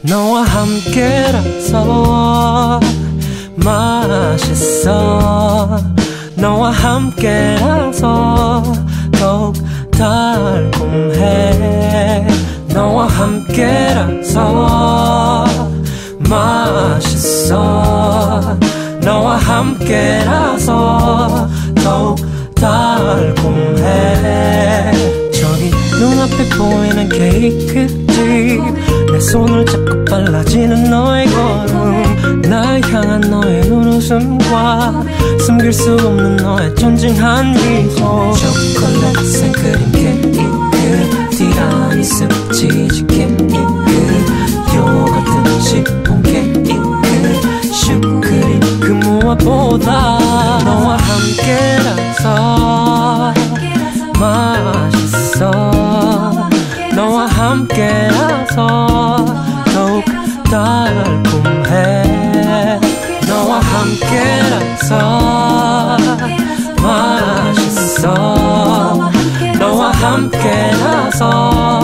너와 함께라서 맛있어. 너와 함께라서 더욱 달콤해. 너와 함께라서 맛있어. 너와 함께라서 더욱 달콤해. 저기 눈앞에 보이는 케이크집, 내 손을 잡고 빨라지는 너의 걸음, 날 향한 너의 눈웃음과 숨길 수 없는 너의 존중한 미소. 초콜릿 생크림 케이크, 티라미수 치즈 케이크, 요거트 시폰 케이크, 슈크림 그 무엇보다 너와 함께라서 맛있어. 너와 함께라서 더욱 달콤해. 너와 함께라서 맛있어. 너와 함께라서